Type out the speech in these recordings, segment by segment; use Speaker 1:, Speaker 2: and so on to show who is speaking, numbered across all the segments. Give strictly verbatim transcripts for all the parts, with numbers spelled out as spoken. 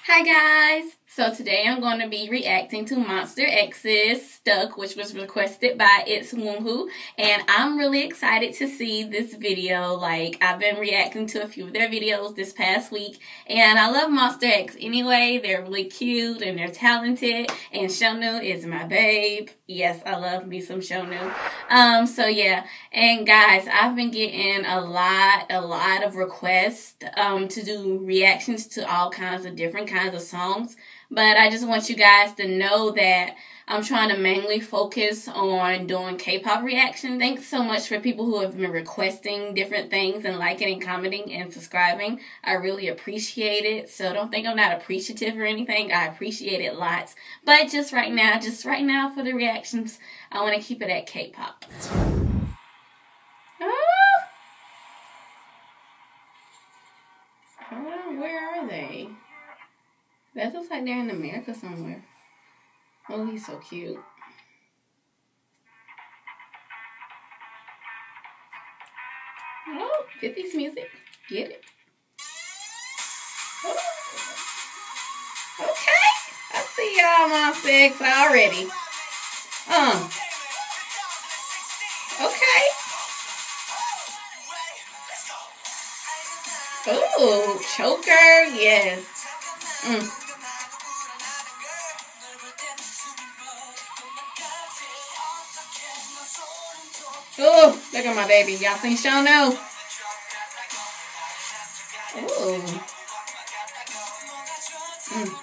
Speaker 1: Hi guys! So today I'm going to be reacting to Monster X's Stuck, which was requested by It's Woohoo, and I'm really excited to see this video. Like, I've been reacting to a few of their videos this past week, and I love Monster X anyway. They're really cute and they're talented, and Shownu is my babe. Yes, I love me some Shownu. Um, so yeah, and guys, I've been getting a lot, a lot of requests um, to do reactions to all kinds of different kinds of songs. But I just want you guys to know that I'm trying to mainly focus on doing K-pop reaction. Thanks so much for people who have been requesting different things and liking and commenting and subscribing. I really appreciate it. So don't think I'm not appreciative or anything. I appreciate it lots. But just right now, just right now for the reactions, I want to keep it at K-pop. Oh. Oh, where are they? That looks like they're in America somewhere. Oh, he's so cute. Oh, fifties music. Get it? Oh. Okay. I see y'all, Monsta X already. Um. Okay. Ooh, choker. Yes. Mm. Oh, look at my baby. Y'all seen Shownu? Ooh. Mm.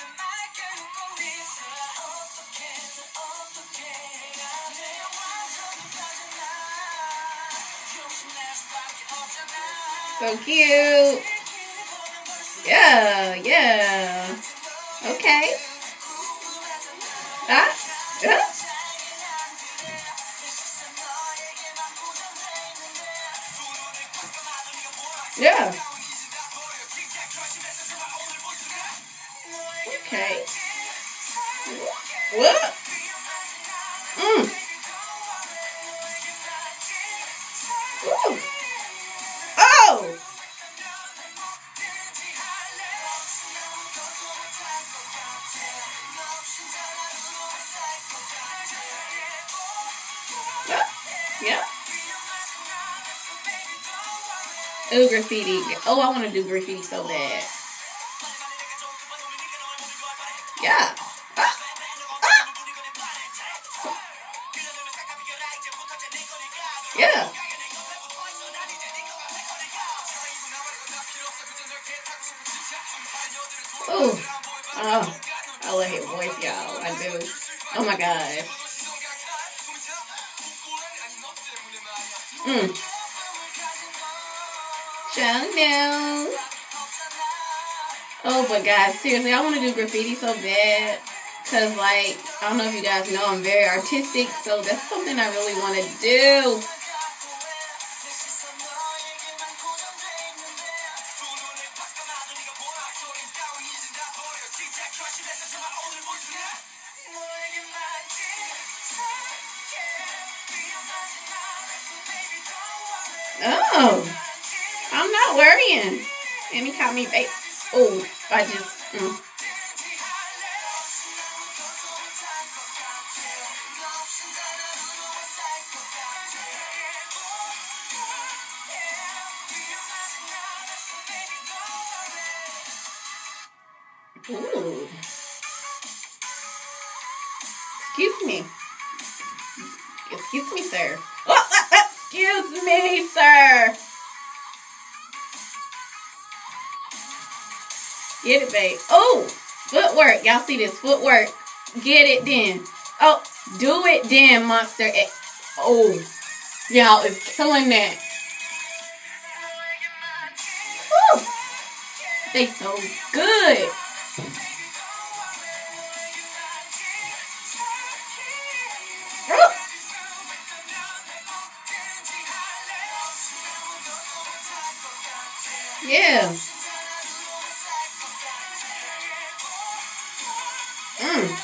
Speaker 1: So cute. Yeah, yeah. Okay. Ah, yeah. Yeah. Okay. What? Mm. Ooh. Oh. Yeah. Yeah. Ooh, graffiti. Oh, I want to do graffiti so bad. Yeah. Ah. Ah. Yeah. Ooh. Oh. I love his voice, y'all. I do. Oh my god. Mm. Shownu. Oh, but guys, seriously, I want to do graffiti so bad. Because, like, I don't know if you guys know, I'm very artistic. So that's something I really want to do. Oh, I'm not worrying. And he caught me bait. Oh, I just. Mm. Ooh. Excuse me. Excuse me, sir. Oh, excuse me, sir. Get it, babe. Oh, footwork. Y'all see this footwork? Get it then. Oh, do it then, Monster X. Oh, y'all is killing that. Woo. They so good. Oh. Yeah. Mm.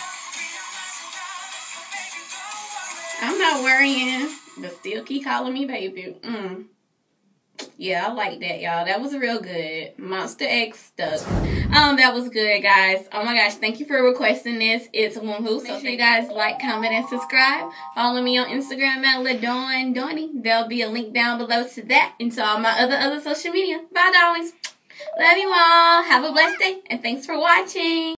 Speaker 1: I'm not worrying, but still keep calling me baby. Mm. Yeah, I like that, y'all. That was real good. Monster X Stuck. Um, that was good, guys. Oh my gosh, thank you for requesting this. It's Wonhu. So make sure you guys like, comment, and subscribe. Follow me on Instagram at LaDawn Donnie. There'll be a link down below to that and to all my other other social media. Bye, darlings. Love you all. Have a blessed day, and thanks for watching.